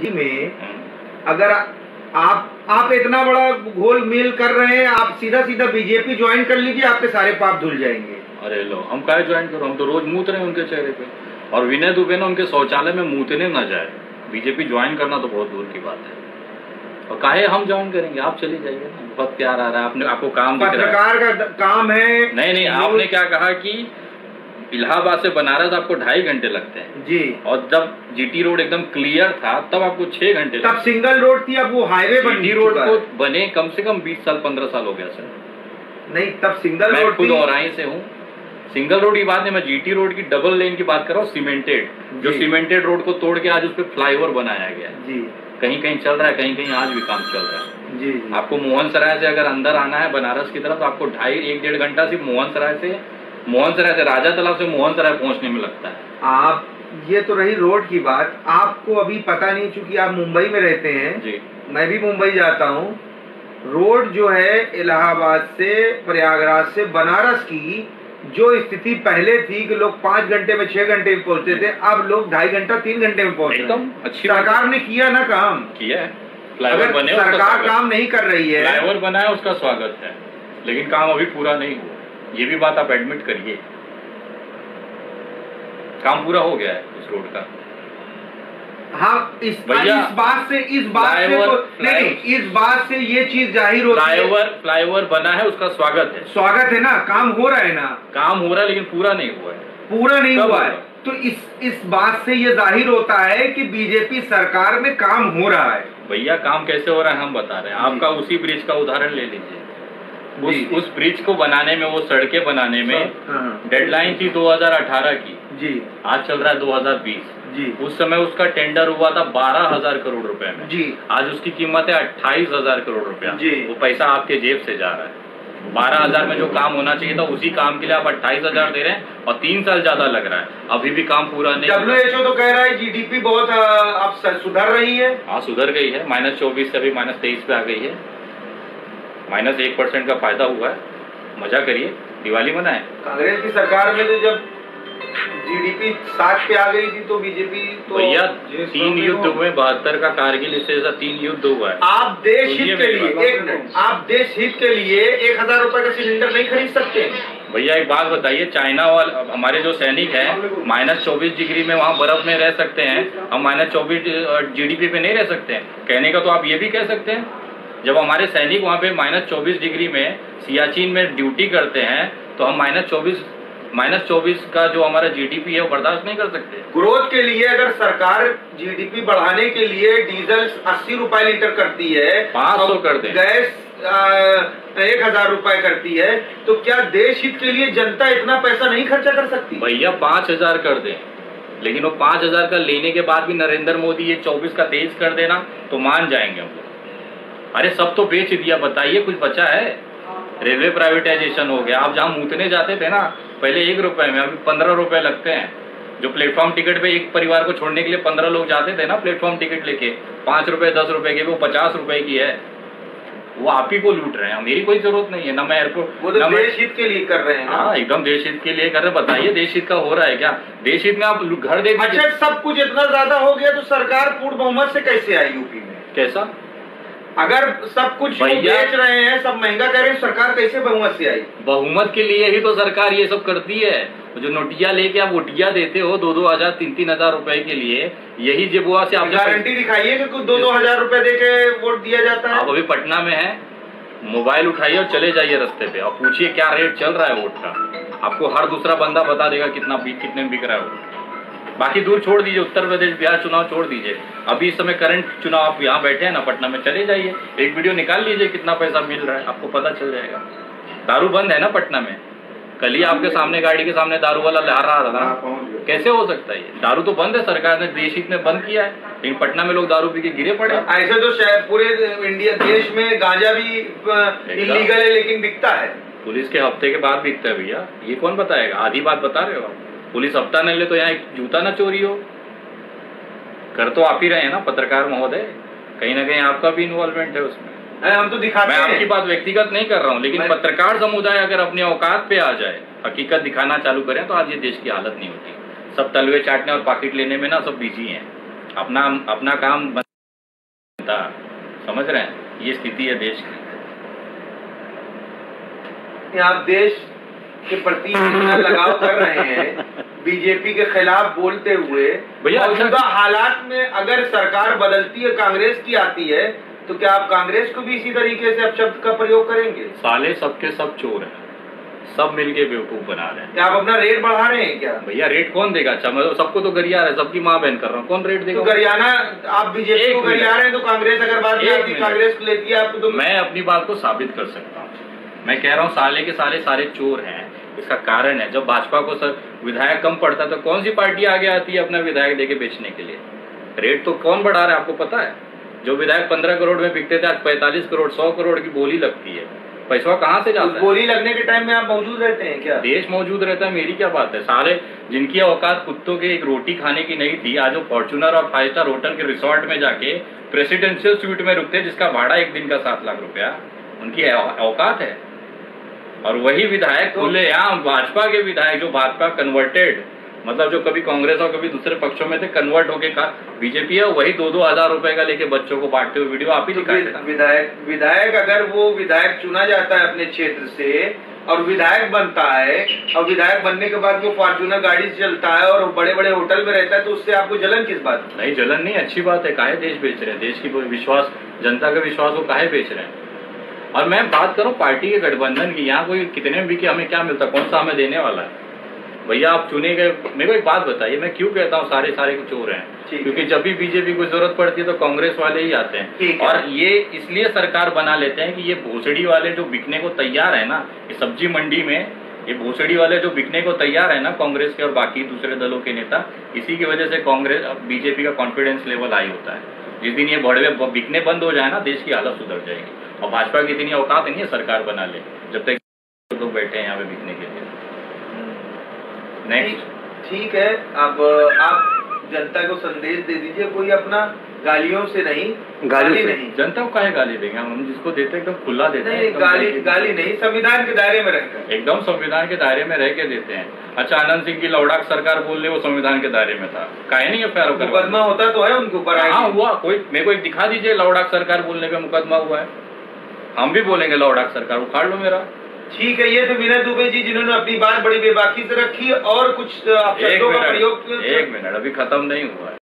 में अगर आप इतना बड़ा घोल मेल कर रहे हैं, आप सीधा सीधा बीजेपी ज्वाइन कर लीजिए, आपके सारे पाप धुल जाएंगे। अरे लो, हम क्या ज्वाइन करो, हम तो रोज मूत रहे हैं उनके चेहरे पे। और विनय दुबे ने उनके शौचालय में मूतने न जाए, बीजेपी ज्वाइन करना तो बहुत दूर की बात है। और काहे हम ज्वाइन करेंगे, आप चली जाइए ना, बहुत प्यार आ रहा है, आपको काम दिख रहा है, पत्रकार का काम है। नहीं, आपने क्या कहा कि इलाहाबाद से बनारस आपको 2.5 घंटे लगते हैं जी, और जब जीटी रोड एकदम क्लियर था तब आपको 6 घंटे, तब सिंगल रोड थी, अब वो हाईवे बन जीटी रोड को बने कम से कम 20 साल 15 साल हो गया सर। नहीं, तब सिंगल रोड, मैं खुद औराई से हूँ। सिंगल रोड की बात नहीं, मैं जीटी रोड की डबल लेन की बात कर रहा हूँ, सीमेंटेड, जो सीमेंटेड रोड को तोड़ के आज उस पर फ्लाईओवर बनाया गया है जी। कहीं कहीं चल रहा है, कहीं कहीं आज भी काम चल रहा है जी। आपको मोहन सराय से अगर अंदर आना है बनारस की तरफ, तो आपको 2.5-1-1.5 घंटा सिर्फ मोहन सराय से राजा तालाब से मोहन सराय पहुंचने में लगता है। आप ये तो रही रोड की बात, आपको अभी पता नहीं, चूंकि आप मुंबई में रहते हैं जी, मैं भी मुंबई जाता हूँ। रोड जो है इलाहाबाद से प्रयागराज से बनारस की जो स्थिति पहले थी कि लोग 5 घंटे में 6 घंटे में पहुंचते थे, अब लोग 2.5 घंटा 3 घंटे में पहुंच रहे हैं। अच्छी सरकार ने किया ना काम, किया है। फ्लाईओवर बने, सरकार काम नहीं कर रही है, फ्लाईओवर बना है उसका स्वागत है, लेकिन काम अभी पूरा नहीं हुआ, ये भी बात आप एडमिट करिए। काम पूरा हो गया है उस रोड का। हाँ, इस बात से ये चीज जाहिर होती है, फ्लाईओवर बना है, उसका स्वागत है ना, काम हो रहा है ना, काम हो रहा है, लेकिन पूरा नहीं हुआ है, पूरा नहीं हुआ है। तो इस बात से ये जाहिर होता है कि बीजेपी सरकार में काम हो रहा है। भैया काम कैसे हो रहा है हम बता रहे हैं, आपका उसी ब्रिज का उदाहरण ले लीजिए। उस ब्रिज को बनाने में, वो सड़कें बनाने में डेडलाइन थी 2018 की जी, आज चल रहा है 2020 जी। उस समय उसका टेंडर हुआ था 12,000 करोड़ रुपए में जी, आज उसकी कीमत है 28,000 करोड़ रुपया जी। वो पैसा आपके जेब से जा रहा है। 12,000 में जो काम होना चाहिए था, उसी काम के लिए आप 28,000 दे रहे हैं, और 3 साल ज्यादा लग रहा है, अभी भी काम पूरा नहीं। WHO तो कह रहा है जीडीपी बहुत अब सुधर रही है। हाँ, सुधर गई है, -24 से अभी -23 पे आ गई है, -1% का फायदा हुआ है। मजा करिए, दिवाली मनाएं। कांग्रेस की सरकार में तो जब जीडीपी 7 पे आ गई थी तो बीजेपी तो भैया 3 युद्ध हुए, 72 का कारगिल, इससे ऐसा 3 युद्ध हुआ है। आप देश हित के लिए, आप देश हित के लिए 1,000 रुपए का सिलेंडर नहीं खरीद सकते। भैया एक बात बताइए, चाइना वाले हमारे जो सैनिक हैं -24 डिग्री में वहाँ बर्फ में रह सकते हैं, हम -24 जीडीपी पे नहीं रह सकते हैं। कहने का तो आप ये भी कह सकते हैं, जब हमारे सैनिक वहाँ पे -24 डिग्री में सियाचिन में ड्यूटी करते हैं, तो हम -24 का जो हमारा जीडीपी है वो बर्दाश्त नहीं कर सकते। ग्रोथ के लिए अगर सरकार जीडीपी बढ़ाने के लिए डीजल 80 रुपए लीटर करती है, 500 कर दे, गैस 1,000 रुपए करती है, तो क्या देश हित के लिए जनता इतना पैसा नहीं खर्चा कर सकती? भैया 5,000 कर दें, लेकिन वो 5,000 का लेने के बाद भी नरेंद्र मोदी ये 24 का तेज कर देना तो मान जाएंगे हम लोग। अरे सब तो बेच दिया, बताइए कुछ बचा है? रेलवे प्राइवेटाइजेशन हो गया, आप जहाँ मूतने जाते थे ना पहले 1 रुपए में, अभी 15 रुपए लगते हैं। जो प्लेटफॉर्म टिकट पे एक परिवार को छोड़ने के लिए 15 लोग जाते थे ना प्लेटफॉर्म टिकट लेके, 5 रुपए 10 रुपए की, वो 50 रुपए की है। वो आप ही को लूट रहे हैं, मेरी कोई जरूरत नहीं है ना, मैं एयरपोर्ट, वो तो देश हित के लिए कर रहे हैं। हाँ, एकदम देश हित के लिए कर रहे हैं। बताइए देश हित का हो रहा है क्या? देश हित में आप घर दे, अच्छा सब कुछ इतना ज्यादा हो गया तो सरकार पूर्ण बहुमत से कैसे आई यूपी में? कैसा? अगर सब कुछ बेच रहे हैं, सब महंगा कर रहे हैं, सरकार कैसे बहुमत से आई? बहुमत के लिए ही तो सरकार ये सब करती है। जो नोटिया लेके आप वोटिया देते हो 2-2 हजार 3-3 हजार रुपए के लिए, यही जेबुआ से आप गारंटी दिखाइए कि कुछ 2-2 हजार रुपए दे के वोट दिया जाता है। आप अभी पटना में है, मोबाइल उठाइए और चले जाइए रास्ते पे और पूछिए क्या रेट चल रहा है वोट का, आपको हर दूसरा बंदा बता देगा कितने में बिक रहा है वोट। बाकी दूर छोड़ दीजिए, उत्तर प्रदेश बिहार चुनाव छोड़ दीजिए, अभी इस समय करंट चुनाव आप यहाँ बैठे हैं ना पटना में, चले जाइए एक वीडियो निकाल लीजिए कितना पैसा मिल रहा है, आपको पता चल जाएगा। दारू बंद है ना पटना में, कल ही आपके सामने गाड़ी के सामने दारू वाला लहर रहा था ना, कैसे हो सकता है? ये दारू तो बंद है, सरकार ने देश हित में बंद किया है, लेकिन पटना में लोग दारू पी के गिरे पड़े। ऐसे तो शायद पूरे इंडिया देश में गांजा भी इलीगल है लेकिन बिकता है। पुलिस के हफ्ते के बाद बिकता है भैया, ये कौन बताएगा? आधी बात बता रहे हो आप। पुलिस हफ्ता नहीं ले तो यहाँ एक जूता ना चोरी हो। कर तो आप ही रहे हैं ना पत्रकार महोदय, कहीं ना कहीं आपका भी इन्वॉल्वमेंट है उसमें। हम तो दिखाते हैं, मैं आपकी बात व्यक्तिगत नहीं कर रहा हूँ, लेकिन पत्रकार समुदाय अगर अपने औकात पे आ जाए, हकीकत दिखाना चालू करें, तो आज ये देश की हालत नहीं होती। सब तलवे चाटने और पॉकेट लेने में ना सब बिजी हैं, अपना काम होता। समझ रहे हैं, ये स्थिति है देश की। आप देश के प्रति इतना लगाव कर रहे हैं, बीजेपी के खिलाफ बोलते हुए, मौजूदा हालात में अगर सरकार बदलती है, कांग्रेस की आती है, तो क्या आप कांग्रेस को भी इसी तरीके से अपशब्द का प्रयोग करेंगे? साले सबके सब चोर हैं, सब मिलके बेवकूफ बना रहे हैं। क्या आप अपना रेट बढ़ा रहे हैं क्या? भैया रेट कौन देगा? अच्छा मैं सबको तो गरिया रहा है, सबकी माँ बहन कर रहा हूँ, कौन रेट देगा? तो गरियाना आप बीजेपी को गरिया रहे हैं, तो कांग्रेस अगर बात आती, कांग्रेस को लेती है आपको। तो मैं अपनी बात को साबित कर सकता हूँ। मैं कह रहा हूँ साले के सारे चोर हैं। इसका कारण है, जब भाजपा को सर विधायक कम पड़ता तो कौन सी पार्टी आगे आती है अपना विधायक देके बेचने के लिए? रेट तो कौन बढ़ा रहा है आपको पता है? जो विधायक 15 करोड़ में बिकते थे, आज 45 करोड़ 100 करोड़ की बोली लगती है। पैसा कहाँ से जाता है? बोली लगने के टाइम में आप मौजूद रहते हैं क्या? देश मौजूद रहता है, मेरी क्या बात है। सारे जिनकी औकात कुत्तों के एक रोटी खाने की नहीं थी, आज वो फॉर्च्यूनर और 5 स्टार होटल के रिसोर्ट में जाके प्रेसिडेंशियल स्वीट में रुकते, जिसका भाड़ा एक दिन का 7 लाख रुपया, उनकी औकात है। और वही विधायक खुलेआम भाजपा के विधायक, जो भाजपा कन्वर्टेड, मतलब जो कभी कांग्रेस और कभी दूसरे पक्षों में थे, कन्वर्ट होके बीजेपी है, वही 2-2 हजार रुपए का लेके बच्चों को बांटते हुए वीडियो आप ही दिखाए थे। विधायक अगर वो विधायक चुना जाता है अपने क्षेत्र से और विधायक बनता है, और विधायक बनने के बाद वो फॉर्च्यूनर गाड़ी से चलता है और बड़े बड़े होटल में रहता है, तो उससे आपको जलन किस बात? नहीं, जलन नहीं, अच्छी बात है। काहे देश बेच रहे हैं? देश की विश्वास, जनता का विश्वास वो काहे बेच रहे हैं? और मैं बात करूं पार्टी के गठबंधन की, यहाँ कोई कितने भी कि हमें क्या मिलता, कौन सा हमें देने वाला है? भैया आप चुने गए। मेरे को एक बात बताइए, मैं क्यों कहता हूँ सारे चोर हैं? क्योंकि जब भी बीजेपी को जरूरत पड़ती है तो कांग्रेस वाले ही आते हैं। और ये इसलिए सरकार बना लेते हैं कि ये भोसड़ी वाले जो बिकने को तैयार है ना, ये सब्जी मंडी में ये भोसड़ी वाले जो बिकने को तैयार है ना, कांग्रेस के और बाकी दूसरे दलों के नेता, इसी की वजह से कांग्रेस बीजेपी का कॉन्फिडेंस लेवल हाई होता है। जिस दिन ये भड़वे बिकने बंद हो जाए ना, देश की हालत सुधर जाएगी। और भाजपा की इतनी औकात नहीं है सरकार बना ले, जब तक लोग बैठे हैं यहाँ पे बिकने के लिए। ठीक है, अब आप जनता को संदेश दे दीजिए, कोई अपना गालियों से नहीं, गाली नहीं। जनता को काहे गाली देंगे? हम जिसको देते हैं एकदम खुला देते हैं। गाली नहीं, संविधान के दायरे में रहकर, एकदम संविधान के दायरे में रह के देते हैं। अच्छा, आनंद सिंह की लौड़ाक सरकार बोल रहे, वो संविधान के दायरे में था, काहे नहीं एफआईआर का मुकदमा होता तो है उनके ऊपर? हाँ हुआ, कोई मेरे को एक दिखा दीजिए लौड़ाक सरकार बोलने पे मुकदमा हुआ है। हम भी बोलेंगे लौड़ाक सरकार, उखाड़ लो मेरा। ठीक है, ये तो विनय दुबे जी जिन्होंने अपनी बात बड़ी बेबाकी से रखी और कुछ शब्दों का प्रयोग। एक मिनट, अभी खत्म नहीं हुआ है।